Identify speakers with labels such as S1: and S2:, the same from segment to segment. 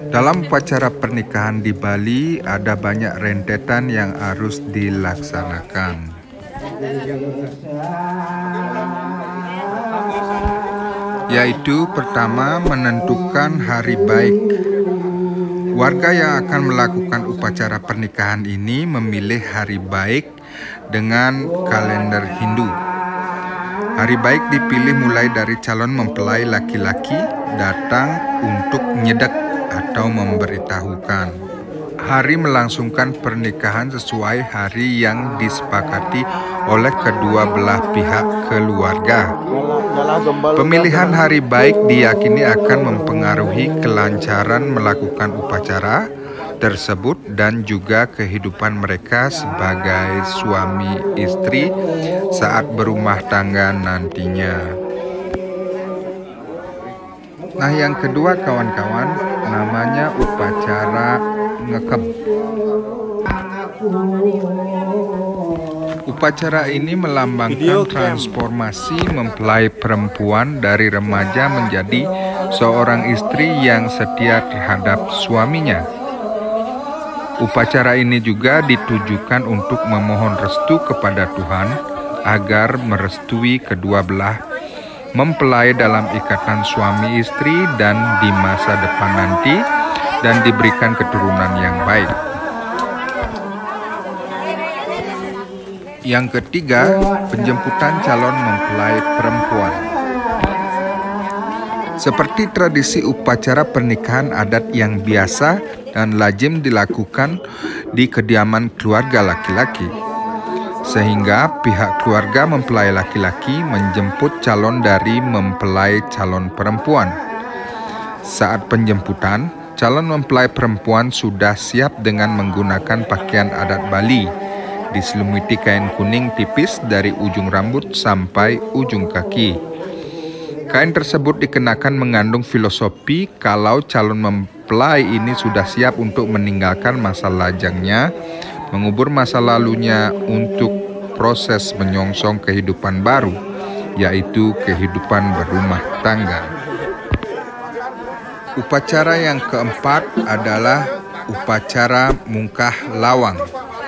S1: Dalam upacara pernikahan di Bali ada banyak rentetan yang harus dilaksanakan. Yaitu pertama, menentukan hari baik. Warga yang akan melakukan upacara pernikahan ini memilih hari baik dengan kalender Hindu. Hari baik dipilih mulai dari calon mempelai laki-laki datang untuk nyedek atau memberitahukan. Hari melangsungkan pernikahan sesuai hari yang disepakati oleh kedua belah pihak keluarga. Pemilihan hari baik diyakini akan mempengaruhi kelancaran melakukan upacara tersebut dan juga kehidupan mereka sebagai suami istri saat berumah tangga nantinya. Nah, yang kedua kawan-kawan, namanya upacara ngekeb. Upacara ini melambangkan transformasi mempelai perempuan dari remaja menjadi seorang istri yang setia terhadap suaminya. Upacara ini juga ditujukan untuk memohon restu kepada Tuhan agar merestui kedua belah mempelai dalam ikatan suami istri dan di masa depan nanti dan diberikan keturunan yang baik. Yang ketiga, penjemputan calon mempelai perempuan. Seperti tradisi upacara pernikahan adat yang biasa dan lazim dilakukan di kediaman keluarga laki-laki, sehingga pihak keluarga mempelai laki-laki menjemput calon dari mempelai calon perempuan. Saat penjemputan, calon mempelai perempuan sudah siap dengan menggunakan pakaian adat Bali, diselimuti kain kuning tipis dari ujung rambut sampai ujung kaki. Kain tersebut dikenakan mengandung filosofi kalau calon mempelai ini sudah siap untuk meninggalkan masa lajangnya, mengubur masa lalunya untuk proses menyongsong kehidupan baru, yaitu kehidupan berumah tangga. Upacara yang keempat adalah upacara mungkah lawang.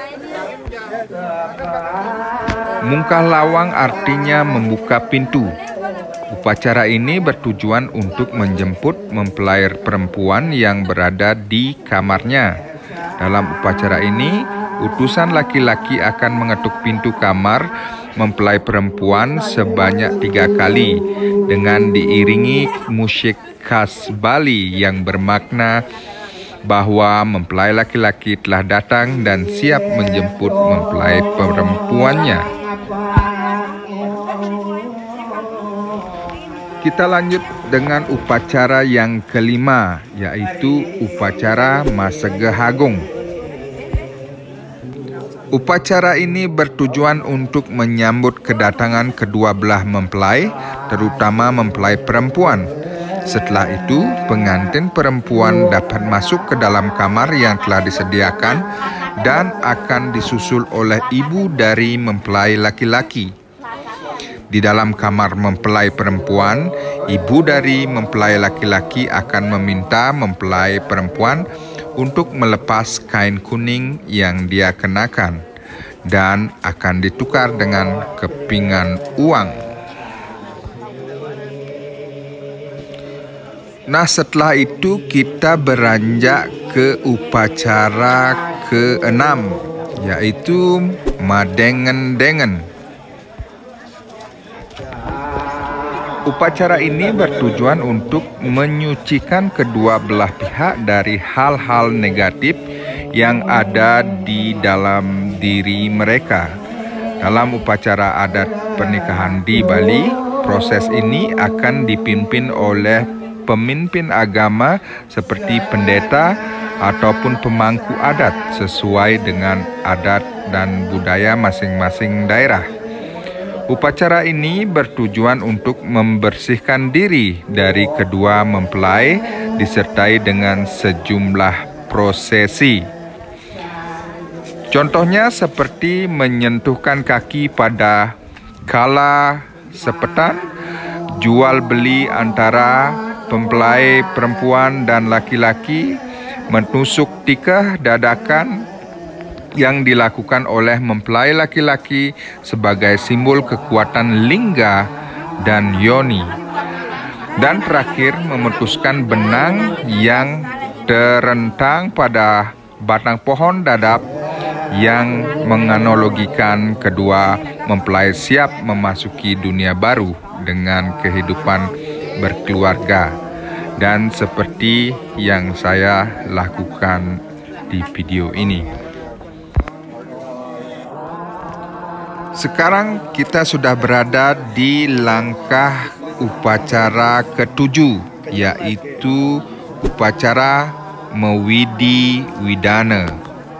S1: Mungkah lawang artinya membuka pintu. Upacara ini bertujuan untuk menjemput mempelai perempuan yang berada di kamarnya. Dalam upacara ini, utusan laki-laki akan mengetuk pintu kamar mempelai perempuan sebanyak 3 kali dengan diiringi musik khas Bali yang bermakna bahwa mempelai laki-laki telah datang dan siap menjemput mempelai perempuannya. Kita lanjut dengan upacara yang kelima, yaitu upacara Masegehagung. Upacara ini bertujuan untuk menyambut kedatangan kedua belah mempelai, terutama mempelai perempuan. Setelah itu, pengantin perempuan dapat masuk ke dalam kamar yang telah disediakan dan akan disusul oleh ibu dari mempelai laki-laki. Di dalam kamar mempelai perempuan, ibu dari mempelai laki-laki akan meminta mempelai perempuan untuk melepas kain kuning yang dia kenakan dan akan ditukar dengan kepingan uang. Nah, setelah itu kita beranjak ke upacara ke-6, yaitu Madengen-dengen. Upacara ini bertujuan untuk menyucikan kedua belah pihak dari hal-hal negatif yang ada di dalam diri mereka. Dalam upacara adat pernikahan di Bali, proses ini akan dipimpin oleh pemimpin agama seperti pendeta ataupun pemangku adat sesuai dengan adat dan budaya masing-masing daerah. Upacara ini bertujuan untuk membersihkan diri dari kedua mempelai disertai dengan sejumlah prosesi. Contohnya seperti menyentuhkan kaki pada kala sepetan, jual beli antara mempelai perempuan dan laki-laki, menusuk tikah dadakan yang dilakukan oleh mempelai laki-laki sebagai simbol kekuatan lingga dan yoni. Dan terakhir, memutuskan benang yang terentang pada batang pohon dadap yang menganalogikan kedua mempelai siap memasuki dunia baru dengan kehidupan berkeluarga. Dan seperti yang saya lakukan di video ini. Sekarang kita sudah berada di langkah upacara ketujuh, yaitu upacara Mewidi Widana.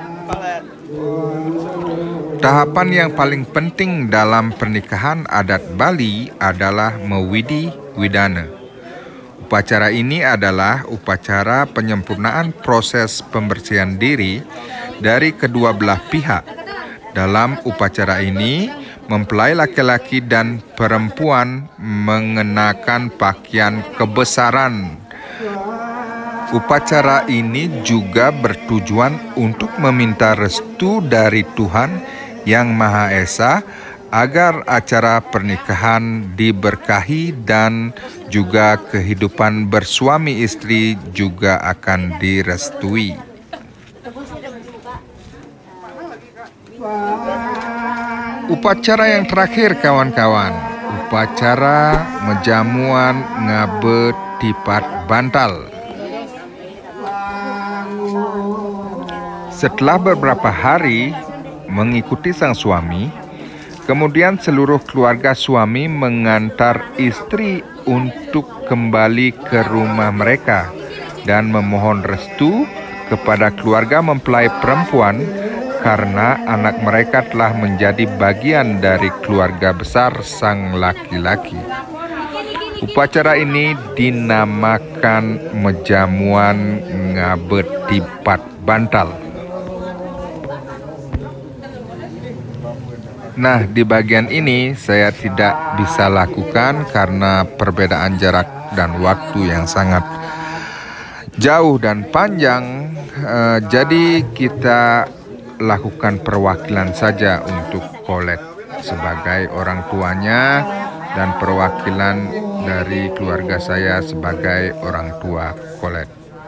S1: Tahapan yang paling penting dalam pernikahan adat Bali adalah Mewidi Widana. Upacara ini adalah upacara penyempurnaan proses pembersihan diri dari kedua belah pihak. Dalam upacara ini, mempelai laki-laki dan perempuan mengenakan pakaian kebesaran. Upacara ini juga bertujuan untuk meminta restu dari Tuhan Yang Maha Esa agar acara pernikahan diberkahi dan juga kehidupan bersuami istri juga akan direstui. Upacara yang terakhir kawan-kawan, upacara menjamuan ngabe tipat bantal. Setelah beberapa hari mengikuti sang suami, kemudian seluruh keluarga suami mengantar istri untuk kembali ke rumah mereka dan memohon restu kepada keluarga mempelai perempuan karena anak mereka telah menjadi bagian dari keluarga besar sang laki-laki. Upacara ini dinamakan menjamuan ngabe tipat bantal. Nah, di bagian ini saya tidak bisa lakukan karena perbedaan jarak dan waktu yang sangat jauh dan panjang. Jadi kita lakukan perwakilan saja untuk Colette sebagai orang tuanya dan perwakilan dari keluarga saya sebagai orang tua Colette.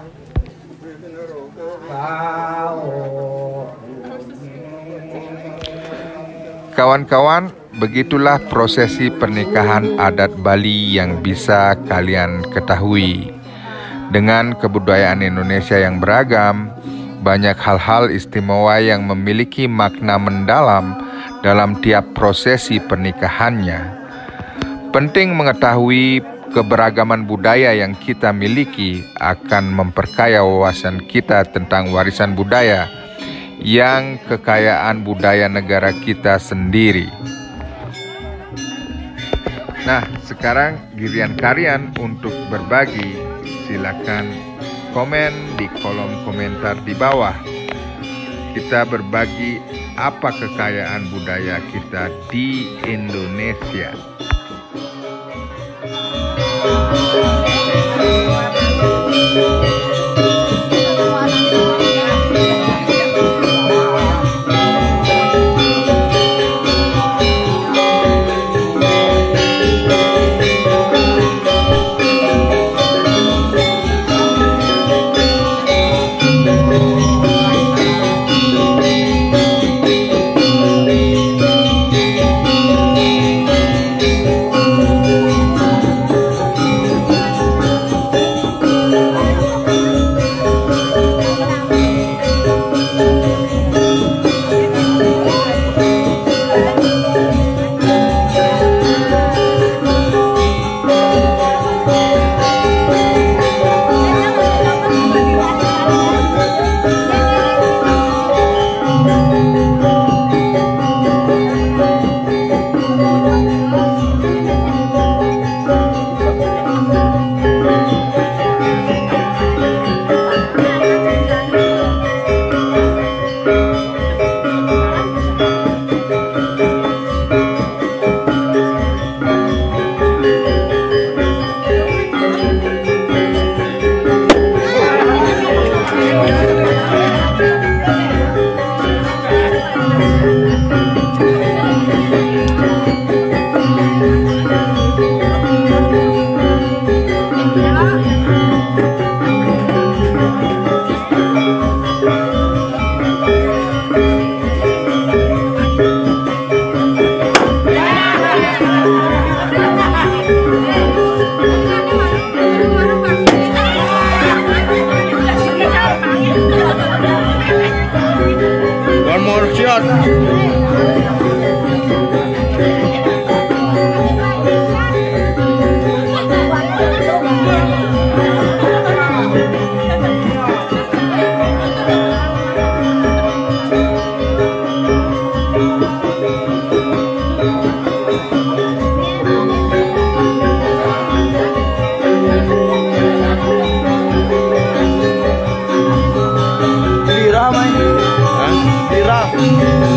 S1: Kawan-kawan, begitulah prosesi pernikahan adat Bali yang bisa kalian ketahui. Dengan kebudayaan Indonesia yang beragam, banyak hal-hal istimewa yang memiliki makna mendalam dalam tiap prosesi pernikahannya. Penting mengetahui keberagaman budaya yang kita miliki akan memperkaya wawasan kita tentang warisan budaya yang kekayaan budaya negara kita sendiri. Nah, sekarang giliran kalian untuk berbagi. Silakan komen di kolom komentar di bawah. Kita berbagi apa kekayaan budaya kita di Indonesia.
S2: One more shot. Lira main. Hah? Lira.